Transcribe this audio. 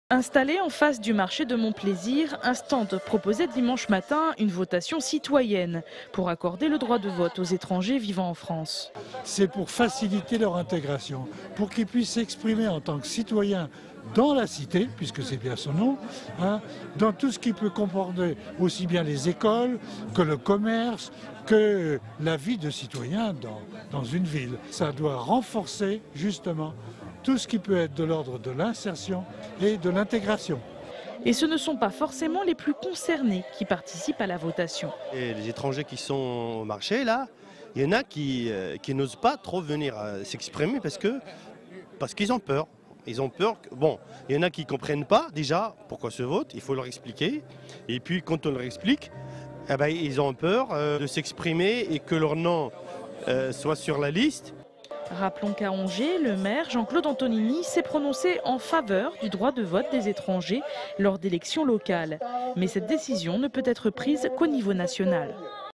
Installé en face du marché de Montplaisir, un stand proposait dimanche matin une votation citoyenne pour accorder le droit de vote aux étrangers vivant en France. C'est pour faciliter leur intégration, pour qu'ils puissent s'exprimer en tant que citoyens dans la cité, puisque c'est bien son nom, dans tout ce qui peut comporter aussi bien les écoles que le commerce, que la vie de citoyen dans une ville. Ça doit renforcer justement tout ce qui peut être de l'ordre de l'insertion et de l'intégration. Et ce ne sont pas forcément les plus concernés qui participent à la votation. Et les étrangers qui sont au marché, là, il y en a qui n'osent pas trop venir s'exprimer parce qu'ils ont peur. Ils ont peur. Bon, il y en a qui ne comprennent pas déjà pourquoi ce vote, il faut leur expliquer. Et puis quand on leur explique, eh ben, ils ont peur de s'exprimer et que leur nom soit sur la liste. Rappelons qu'à Angers, le maire Jean-Claude Antonini s'est prononcé en faveur du droit de vote des étrangers lors d'élections locales. Mais cette décision ne peut être prise qu'au niveau national.